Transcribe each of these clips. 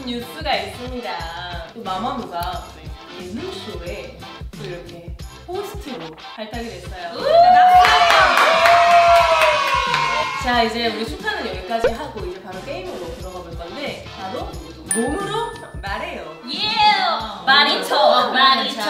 뉴스가 있습니다. 또 마마무가 예능쇼에 또 이렇게 호스트로 발탁이 됐어요. 자, 이제 우리 축하는 여기까지 하고 이제 바로 게임으로 들어가 볼 건데 바로 몸으로 말해요. 예! 많이 쳐! 많이 쳐!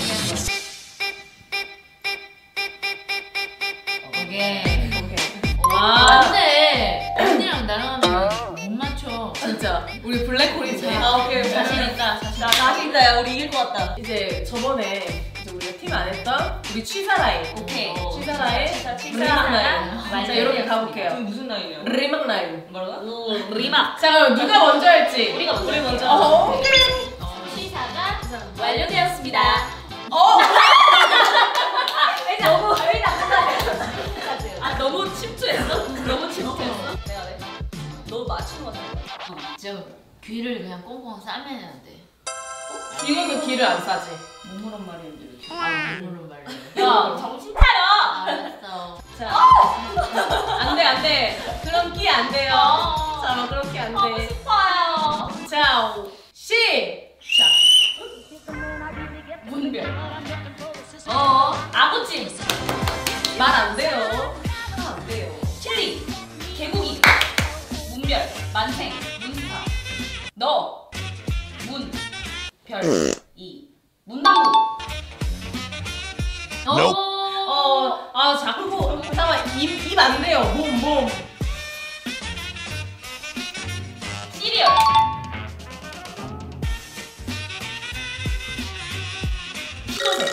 오케이. 와. 안돼! 언니랑 나랑 하면 못 맞춰. 진짜 우리 블랙홀이지. 오케이. 자신 있다. 자신 있다. 야, 우리 이길 것 같다. 이제 저번에 이제 우리가 팀 안 했던 우리 취사 라인. 오케이. 취사 라인. 리막 라인. 자, 이렇게 가볼게요. 무슨 라인이야? 리막 라인. 뭐라고? 리막. 자, 그럼 누가 먼저 할지. 우리 먼저. 시사가 완료되었습니다. 너무 침투했어? 너무 침투했어? 내가 왜? 너 맞춘 거 같아. 진짜 귀를 그냥 꽁꽁 싸매야 돼. 이거는 귀를 안 싸지. 뭐뭐란 말이야? 모르는 말로. 야, 정신 차려! 알았어. 자, 안 돼. 그럼 끼 안 돼요. 자, 그럼 끼 안 하고 돼. 싶어요. 자, 시작. 문별. 아구찜. 말 안 돼요. 안 돼요. 칠리. 개고기. 문별. 만생. 문스타. 너. 문. 별. 이. 문방구. 자꾸 잠깐만 입 안 돼요. 몸. 시리얼. 신호세.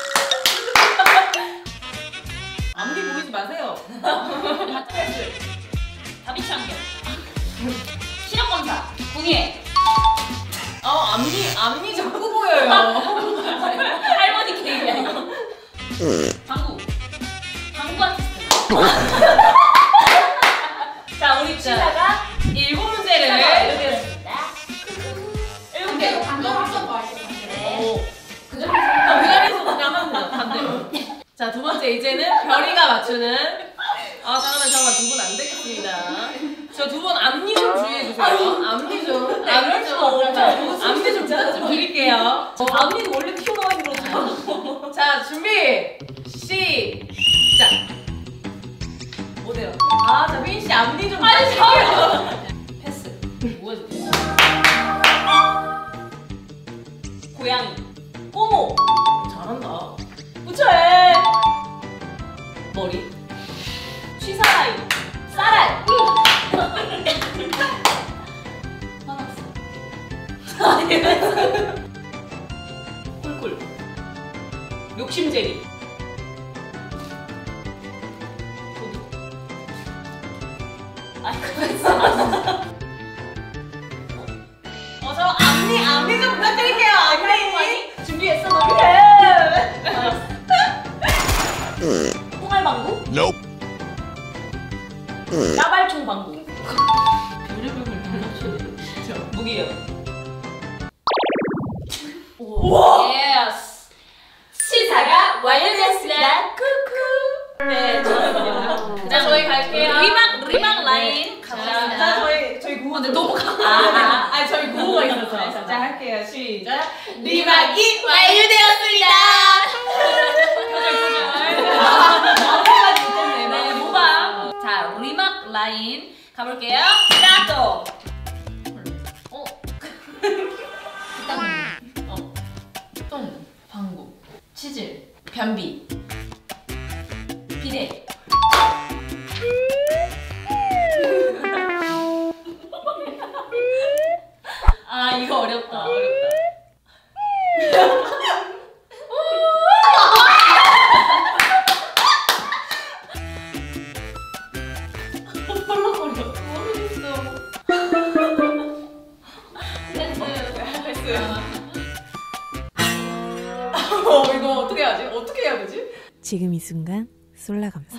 앞니 보이지 마세요. 핫플레스. 다비치 안경. 시력 검사. 궁예. 앞니 자꾸 보여요. 할머니 케이크야 이거. 방구. 방구 아티스트. 자, 우리 취사가 7문제를 완료되었습니다. 7개. 그 정도. 그 자리에서 그냥 하면 돼요. 반대로. 자, 두 번째 이제는 별이가 맞추는. 잠깐만 두 분 안 되겠습니다. 저 두 분 앞니 좀 주의해주세요. 앞니 좀. 앞니 좀 부탁 좀 드릴게요. 앞니도 원래 튀어나와 그러잖아. 자, 준비 시작. 뭐래요? 자, 휘인 씨 앞니 좀 빨리 부탁드릴게요. 패스. 뭐야? 고양이. 꼬모. 잘한다. 부처해. 머리. 취사라이. 쌀알. 화났어. 꿀꿀. 욕심쟁이. 저 앞니 좀 부탁드릴게요. 앞니. 준비했어 너? 홍알방구? Nope. 나발총 방구. 별의별 걸 다 맞춰. 무기력. 우와. 예스. 시사가 완료됐습니다. 쿠쿠. 네, 좋습니다. 자, 저희 갈게요. 리막 라인. 자, 저희 구호. 근데 너무 저희 구호가 있어서. 자, 할게요. 시작. 리막이 완료되었습니다. 표절. 네, 모방. 자, 리막 라인 가볼게요. 스타트. 똥, 방구, 치질, 변비. 비례. 이거 어렵다. 펄럭거려. 이거 어떻게 하지? 어떻게 해야 되지? 지금 이 순간 솔라 감사.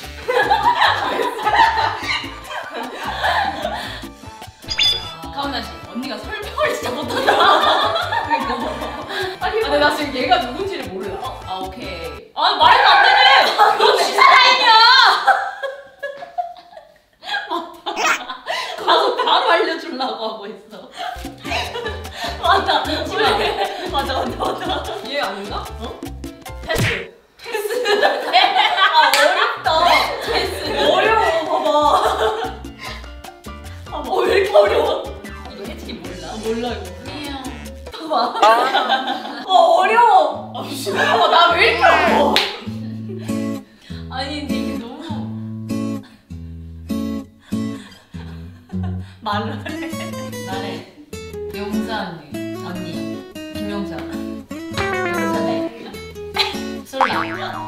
가은아 씨, 언니가 설명을 진짜 못한다. 근데 나 지금 얘가 누군지를 몰라. 오케이. 말도 안 되네. 너 취사 라인이야. 맞다. 가서 바로 알려주려고 하고 있어. 맞아. 얘 아닌가? 어? 패스. 아 어렵다. 어려워 봐봐. 왜 이렇게 어려워? 이거 해치기 몰라? 몰라 이거. 봐봐. 어려워. 나 왜 이렇게 어려워? 아니 근데 이게 너무 말을 해. 나래. 용사 언니 김용사. 용사네. 솔라.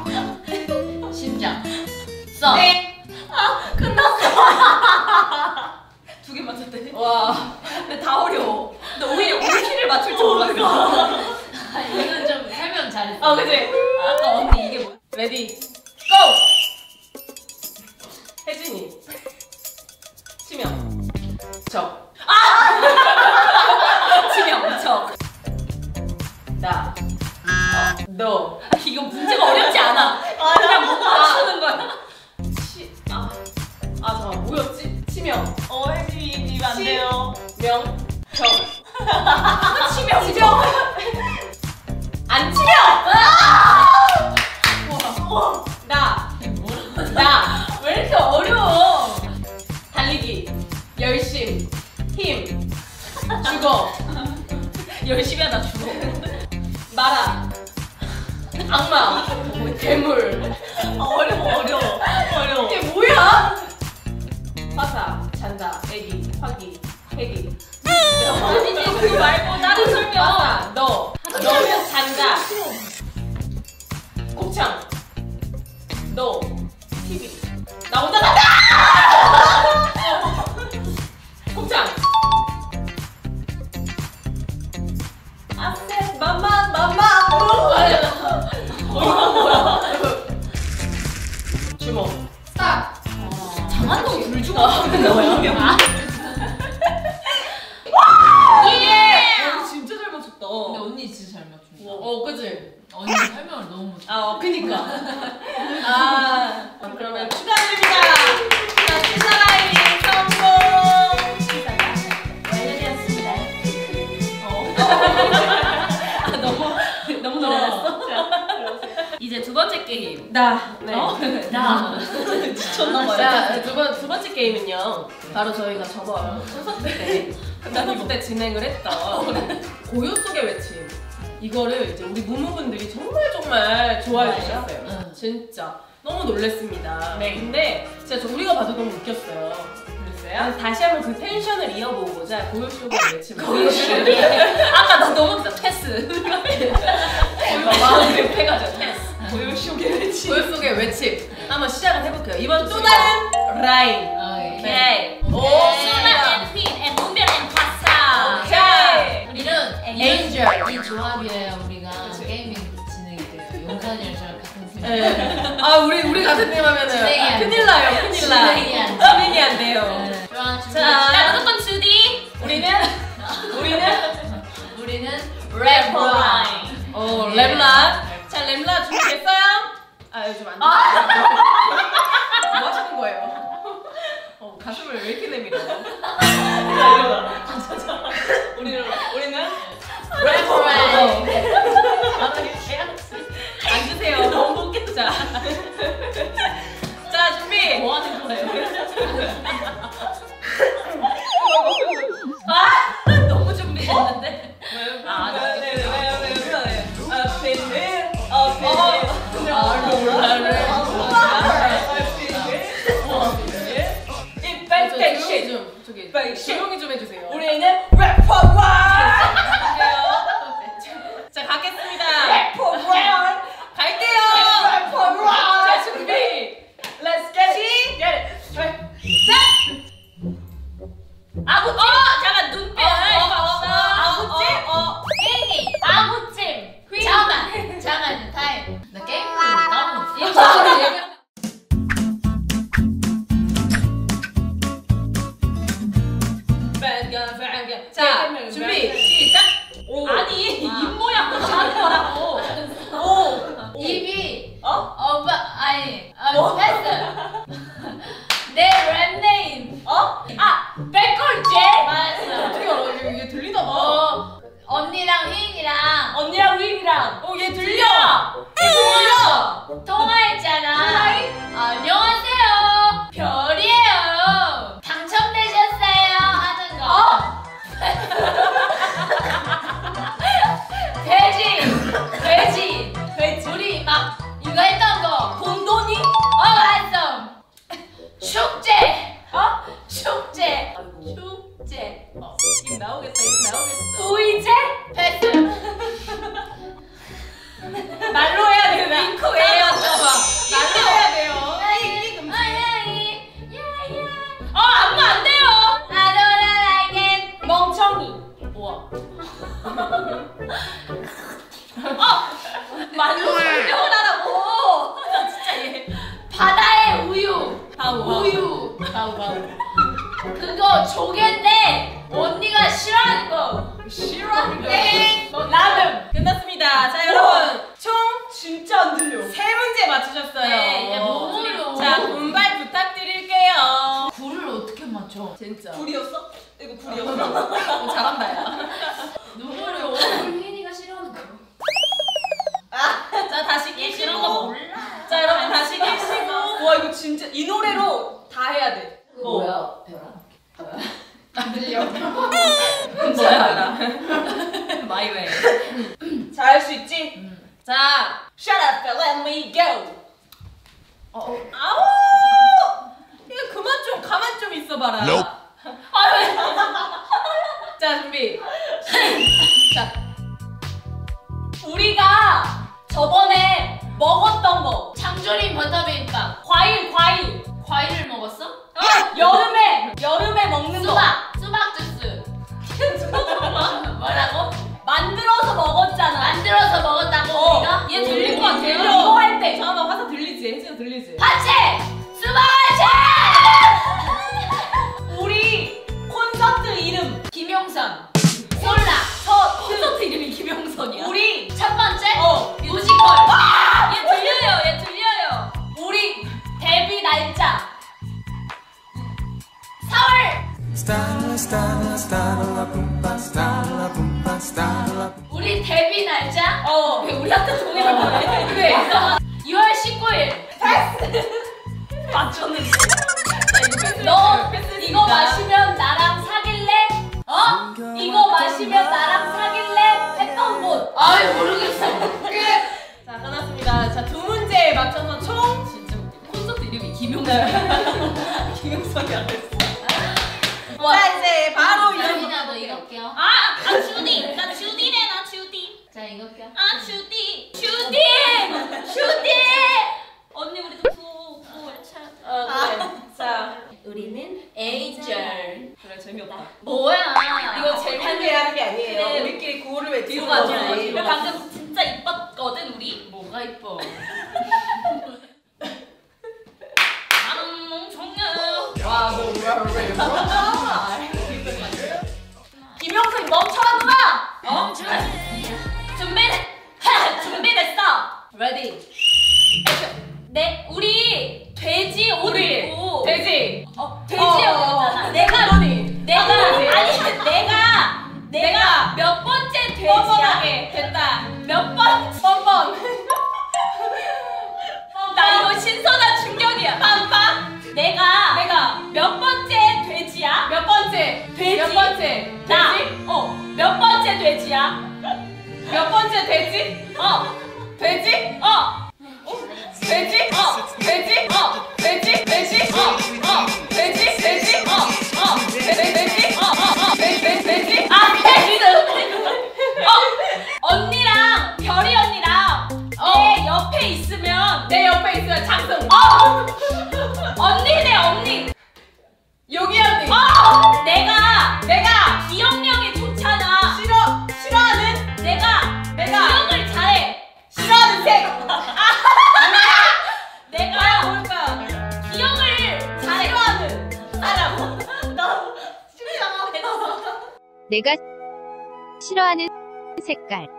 심장. 써. 네. 끝났어. 2개 맞췄대. 와. 근데 다 어려워. 근데 오히려 키를 맞출 줄 몰랐어. 아니, 이건 좀 설명 잘했어. 아 그치? 아까 언니 이게 뭐? 레디 고! 혜진이 치명 적 치명 적. 나 너 이거 문제가 어렵지 않아. 그냥 못 맞추는 거야. 잠깐 뭐였지? 치명 혜진이 이면 안 치- 돼요. 명 적 치명. 안 치명! 나 왜 이렇게 어려워? 달리기 열심 힘 죽어 열심히 하다 죽어. 마라 악마 괴물 어려워. 이게 뭐야? 화사 잔다 애기 화기 애기 아니지 그거 말고 다른 설명. 화사 너 잔다 곱창 너 TV 나 혼자 간다 곱창 아세 맘마. 주먹 스탑. 장한동 불주먹 하는 거야? 진짜 잘 맞췄다 근데 언니 진짜 잘 맞춘다. 그치? 언니 설명을 너무 못해. 그니까 그러면 축하드립니다 자 치사라이 성공 완료되었습니다. 너무 놀랐어? 이제 2번째 게임. 네. 나 미쳤나봐요. 자, 두 번째 게임은요. 바로 저희가 저번 콘서트 때 진행을 했던 고요 속의 외침. 이거를 이제 우리 무무분들이 정말 좋아해 주셨어요. 응. 진짜 너무 놀랬습니다. 네. 근데 진짜 우리가 봐도 너무 웃겼어요. 그랬어요? 다시 한번 그 텐션을 이어보고자 고요 속의 외침. 아까 나 너무 진짜 패스. 마음이 급해가지고 패스. 고요 속의 외침. 고요 속의 외침. 한번 시작을 해볼게요. 이번 또 다른 라인. 오케이. 오, 수나 앤 퀸, 앤 문별 앤 파스타. 오케이. 우리는 엔젤. 이 조합이에요. 우리가 게이밍 진행이 돼요. 용산이랑 저랑 같은 팀. 네. 우리 같은 팀 하면은 진행이 안 큰일 돼. 나요. 큰일 나. 진행이 안 돼. 진행이 안 돼요. 네. 좋아. 준비. 자, 무조건 2D. 우리는 랩 라인. 랩라. 자, 랩라 준비됐어요? 요즘 안 돼. 뭐 하시는 거예요? 가슴을 왜 이렇게 내밀어? 우리는 랩. 앉으세요. 너무 웃겠다. 자, 준비. 뭐 하는 거예요? 너무 준비했는데. 조용히 좀 해주세요. 우리는 래퍼와. 자, 가겠습니다. 래퍼와. 갈게요. 래퍼와. 자, 준비. Let's get it. 아구찜. 잠깐 눈빛. 게임이 아구찜. 잠깐 타임. 나 게임 까먹었어. 자, 준비. 시작. 아니 입 모양도 하는 거라고. 입이 뭐? 패스. 내 랩네임. 백골제. 맞았어. 어떻게 알아? 이게 들리나 봐. 언니랑 휘인이랑 나오겠다. 이거 나오겠어. 우이제? 패스. 말로 해야 되나? 윙크예요. 말로 해야 돼요. 안무 안 돼요. I don't like it. 멍청이. 우와. 말로 설명을 하라고. 나 진짜 얘. 바다의 우유. 바우. 우유. 바우. 그거 조개인데 언니가 싫어하는 거. 싫어하는 거. 땡! 라면! 끝났습니다. 자, 여러분. 총 진짜 안 들려. 3문제 맞추셨어요. 네, 야, 뭐예요? 자, 분발 부탁드릴게요. 굴을 어떻게 맞춰? 진짜. 굴이었어? 이거 굴이었어? 잘한다, 야. 눈물을 혜인이가 싫어하는 거. 자, 다시 이런 거 끼시고. 몰라. 자, 여러분, 다시 끼시고. 와 이거 진짜 이 노래로 다 해야 돼. 뭐야? 별아. 안 들려. 뭐야, 마이 웨이. 잘 할 수 있지? 자, Shut up and let me go. 아우! 이거 그만 좀, 가만 좀 있어봐라. 자, 준비. 시작. 우리가 저번에 먹었던 거. 장조림 버터비빔밥. 과일. 과일을 먹었어? 여름에 먹는 거. 수박 주스. 뭐라고? 만들어서 먹었잖아. 만들어서 먹었다고 우리가? 얘 들릴 것 같아요. 이거 할 때. 잠깐만, 화사 들리지? 혜진아 들리지? 파채! 수박 파채! 우리 콘서트 이름. 김용선. 솔라. 콘서트 이름이 김영선이야. 우리 첫 번째? 뮤지컬. 얘 들려요. 우리 데뷔 날짜. 4월. Style 우리 데뷔 날짜? 왜 우리한테 동의를 보내? 그래. 6월 19일. 맞췄는데. 너 패스입니다. 이거 마시면 나랑 사귈래? 이거 마시면 나랑 사귈래? 했던 곳. 아유 모르겠어. 자, 끝났습니다. 자, 2문제에 맞춰서 총 진짜 웃기다. 콘서트 이름이 김용선. 김용선이 안 됐어. 자, 이제 바로 혜인아 너 이거 껴. 주디. 나 주디네, 나 주디. 자 이거 껴. 주디. 언니 우리도 구호 외쳐. 그래. 자, 우리는 에이절. 그래, 재미없다. 뭐야? 이거 재밌게 하는 게 아니에요. 그래. 우리끼리 구호를 왜 뒤로 뒤로 가, 가지? 뒤로 가. 방금 진짜 이뻤거든 우리. 뭐가 이뻐? 와, 너 왜? 김영선 멈춰라. 준비됐어. 레디. 우리 돼지 옷 입고. 돼지. 돼지였잖아. 내가 내가 몇 번째 돼지야? 뻔뻔하게 됐다. 몇 번? 뻔뻔. 나 이거 신선한 충격이야. 빰빰. 내가 몇 번째 돼지야? 몇 번째? 돼지. 몇 번째? 나. 돼지? 몇 번째 돼지야? 몇 번째 돼지? 돼지? 돼지? 돼지? 돼지? 돼지? 돼지? 돼지? 언니랑 별이 언니랑 내 옆에 있으면 내 옆에 있으면 장승. 언니네 언니. 용이 언니. 내가 기억력이 좋잖아. 싫어하는 내가 기억을 잘해. 싫어하는 색. 내가 뭘까? 기억을 잘해. 싫어하는 사람. 나 심장하고 내가 싫어하는 색깔.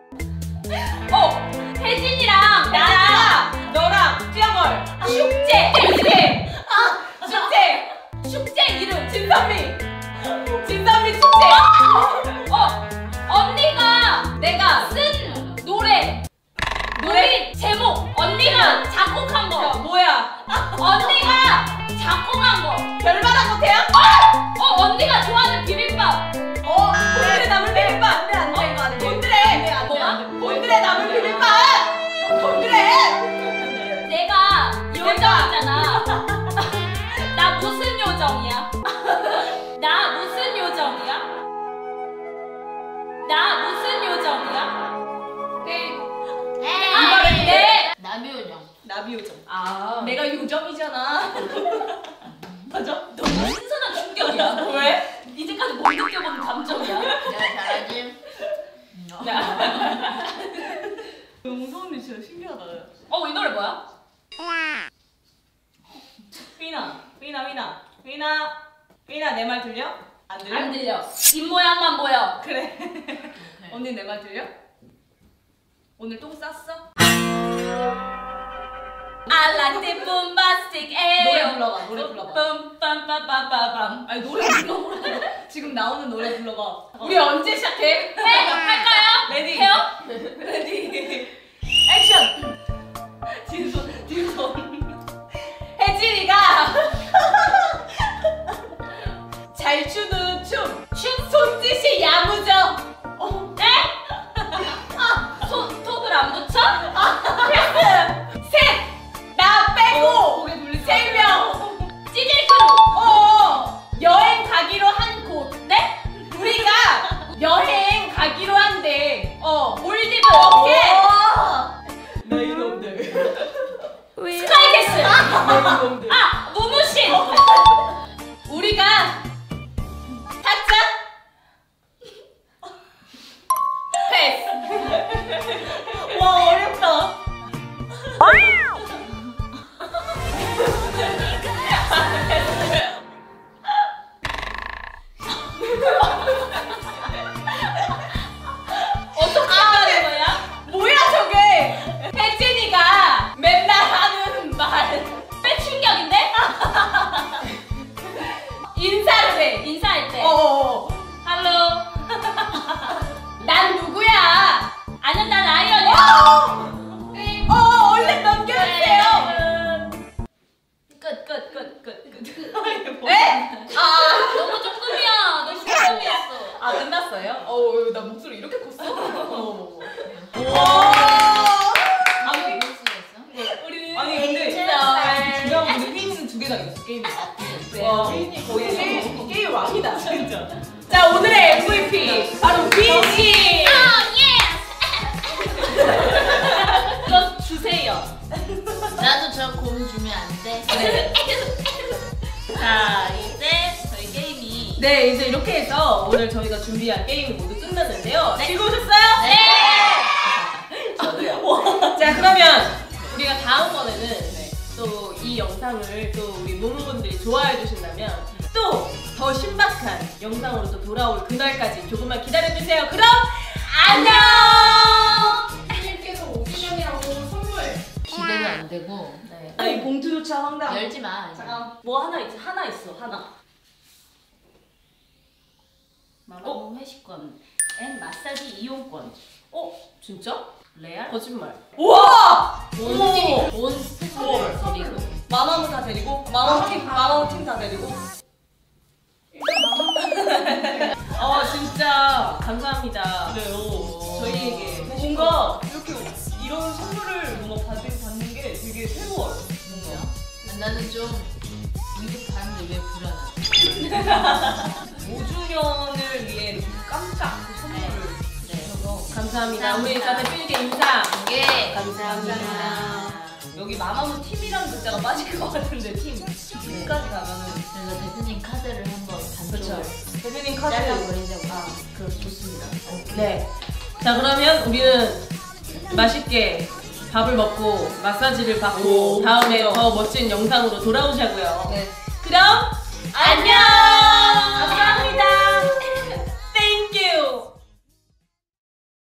혜진이랑 나랑 너랑 뛰어걸. 축제 축제 이름 진선미 축제. 언니가 내가 쓴 노래 제목 언니가 작곡한 거. 뭐야? 언니가 작곡한 거. 별바람 못해요? 언니가 좋아하는 비빔밥. 곤드레 나물 비빔밥. 안돼 이거 안돼. 곤드레. 뭐야? 곤드레 나물 비빔밥. 곤드레. 내가 요정이잖아. 나 무슨 요정이야? 나 나비 요정. 아. 내가 요정이잖아. 맞아? 너무 신선한 충격이야. 왜? 이제까지 못 느껴본 감정이야. 내가 잘하지? 용서 언니 진짜 신기하다. 이 노래 뭐야? 휘나 내 말 들려? 안 들려? 안 들려. 입모양만 보여. 그래. 언니 내 말 들려? 오늘 똥 쌌어? I like the bombastic 노래 불러봐. 노래 불러봐. 빰빰빰빰빰빰. 아니 노래 불러보라고. 지금 나오는 노래 불러봐. 우리 언제 시작해? 할까요? 레디. 해요? 레디. 액션. 딘손. 혜진이가 잘 추는 춤 손짓이 야무져. 네? 톱을 안 붙여? 패스. 셋. 나 빼고 고개 돌리지 마. 3명. 찌질크루. 여행 가기로 한 곳. 네? 우리가 여행 가기로 한대. 몰디브. 오케이. 나 이놈들. 스카이캐슬. 나 이놈들. 무무신. 우리가 타짜. 패스. 와 어렵다. 어떻게 하는 거야? 뭐야 저게? 혜진이가 맨날 하는 말. 빼충격인데? 인사를 해. 인사할 때. 할로. 난 누구야? 아는 난 아이언이야. 얼른 넘겨주세요. 끝. 에? 너무 조금이야. 너 실험이었어. 끝났어요? 나 목소리 이렇게 컸어? 아니 볼 수가 있어? 우리 아니 근데 진짜 중요한 건 휘인이는 2개 당했어 게임에. 휘인이 거의 게임 왕이다 진짜. 자 오늘의 MVP 바로 휘인씨. 이거 주세요. 나도 저 공 주면 안 돼? 자 이제 저희 게임이 네 이제 이렇게 해서 오늘 저희가 준비한 게임이 모두 끝났는데요. 네. 즐거우셨어요? 네! 저도요. 자 그러면 우리가 다음번에는 또 이 영상을 또 우리 모모분들이 좋아해 주신다면 또 더 신박한 영상으로 또 돌아올 그날까지 조금만 기다려주세요. 그럼 안녕! 께서 5주년이라고 선물. 기대가 안 되고 네. 아니 봉투조차 황당. 열지 마. 잠깐 뭐 하나 있지? 하나 있어 하나. 마라봉 회식권 앤 마사지 이용권. 진짜? 레알? 거짓말. 우와! 온 스태프를 데리고 마마무 다 데리고 마마무 팀 다 데리고. 진짜 감사합니다. 저희에게 뭔가 이렇게 이런 선물을 뭔가 받는 게 되게 새로워요. 뭔가. 나는 좀 이렇게 가는데 왜 불안하지? 5주년을 위해 이렇게 깜짝 그 선물을 주셔서 감사합니다. 우리 자 대표님께 인사. 예. 감사합니다. 여기 마마무 팀이라는 글자가 빠질 것 같은데 팀까지 가면은 그래서 대표님 카드를 한번 반쪽으로 대표님 카드 잘라버리자고. 그럼 좋습니다. 네. 자 그러면 우리는 맛있게 밥을 먹고 마사지를 받고 다음에 진짜. 더 멋진 영상으로 돌아오자고요. 네. 그럼 안녕. 감사합니다.